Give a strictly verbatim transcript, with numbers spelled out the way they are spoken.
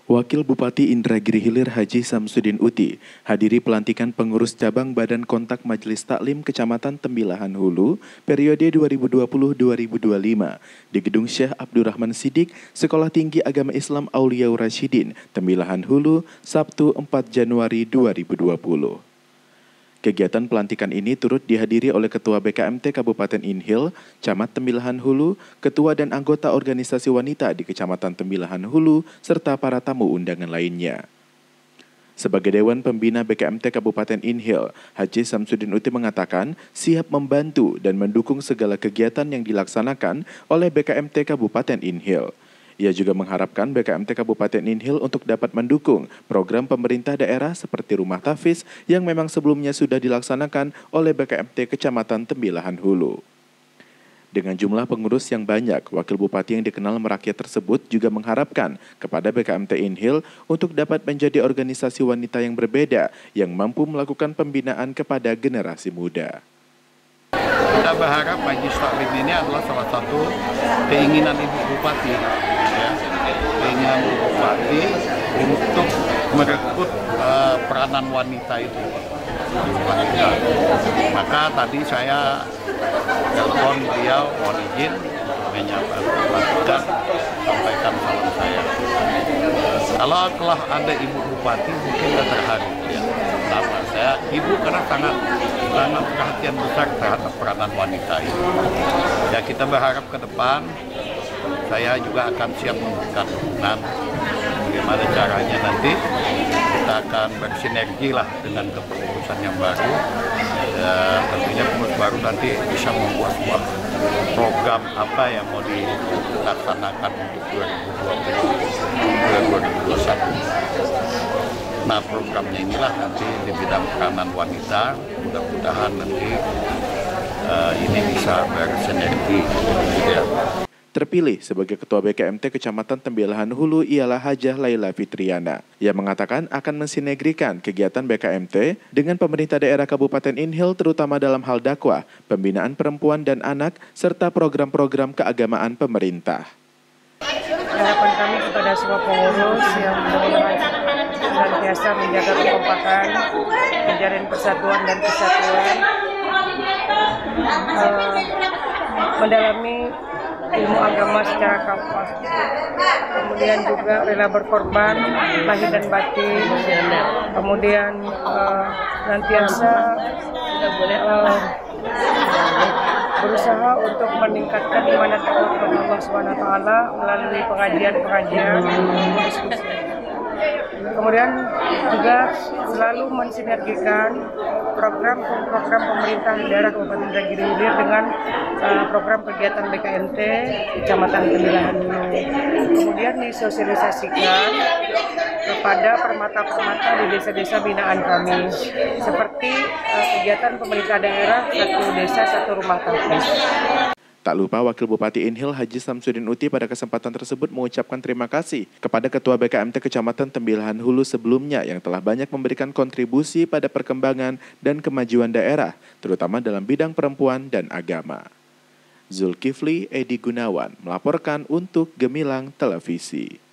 Wakil Bupati Indragiri Hilir Haji Samsudin Uti hadiri pelantikan pengurus cabang Badan Kontak Majelis Taklim Kecamatan Tembilahan Hulu periode dua ribu dua puluh sampai dua ribu dua puluh lima di Gedung Syekh Abdurrahman Siddiq Sekolah Tinggi Agama Islam Auliaur Rasyidin, Tembilahan Hulu, Sabtu empat Januari dua ribu dua puluh. Kegiatan pelantikan ini turut dihadiri oleh Ketua B K M T Kabupaten Inhil, Camat Tembilahan Hulu, Ketua dan anggota organisasi wanita di Kecamatan Tembilahan Hulu, serta para tamu undangan lainnya. Sebagai Dewan Pembina B K M T Kabupaten Inhil, Haji Samsudin Uti mengatakan siap membantu dan mendukung segala kegiatan yang dilaksanakan oleh B K M T Kabupaten Inhil. Ia juga mengharapkan B K M T Kabupaten Inhil untuk dapat mendukung program pemerintah daerah seperti Rumah Tahfiz yang memang sebelumnya sudah dilaksanakan oleh B K M T Kecamatan Tembilahan Hulu. Dengan jumlah pengurus yang banyak, Wakil Bupati yang dikenal merakyat tersebut juga mengharapkan kepada B K M T Inhil untuk dapat menjadi organisasi wanita yang berbeda yang mampu melakukan pembinaan kepada generasi muda. Kita berharap Majelis Taklim ini adalah salah satu keinginan Ibu Bupati, ya, keinginan Ibu Bupati untuk merekrut uh, peranan wanita itu. Maka tadi saya telepon beliau, mohon izin, menyampaikan sampaikan salam saya. Kalau telah ada Ibu Bupati mungkin tidak terharu, ya. Kenapa? Saya Ibu karena sangat sangat perhatian besar terhadap peranan wanita ini. Ya, kita berharap ke depan saya juga akan siap memberikan dukungan bagaimana caranya nanti kita akan bersinergi lah dengan kepengurusan yang baru. Ya, tentunya pengurus baru nanti bisa membuat sebuah program apa yang mau dilaksanakan untuk dua ribu dua puluh dua ribu dua puluh satu. Nah, programnya inilah nanti di bidang peranan wanita, mudah-mudahan nanti uh, ini bisa bersinergi. Ya. Terpilih sebagai Ketua B K M T Kecamatan Tembilahan Hulu ialah Hajah Laila Fitriana. Ia mengatakan akan mensinergikan kegiatan B K M T dengan pemerintah daerah Kabupaten Inhil terutama dalam hal dakwah, pembinaan perempuan dan anak, serta program-program keagamaan pemerintah. Harapan kami kepada semua pengurus yang benar-benar senantiasa menjaga kekompakan, menjalin persatuan dan kesatuan, uh, mendalami ilmu agama secara kafah, kemudian juga rela berkorban lahir dan batin, kemudian uh, senantiasa uh, berusaha untuk meningkatkan iman dan takwa kepada Allah subhanahu wa taala melalui pengajian-pengajian, diskusi. Kemudian juga selalu mensinergikan program-program pemerintah daerah Kabupaten Indragiri Hilir dengan uh, program kegiatan B K M T Kecamatan Tembilahan Hulu. Kemudian disosialisasikan kepada permata-permata di desa-desa binaan kami, seperti uh, kegiatan pemerintah daerah satu desa satu rumah tahfiz. Tak lupa Wakil Bupati Inhil Haji Samsudin Uti pada kesempatan tersebut mengucapkan terima kasih kepada Ketua B K M T Kecamatan Tembilahan Hulu sebelumnya yang telah banyak memberikan kontribusi pada perkembangan dan kemajuan daerah, terutama dalam bidang perempuan dan agama. Zulkifli Edi Gunawan melaporkan untuk Gemilang Televisi.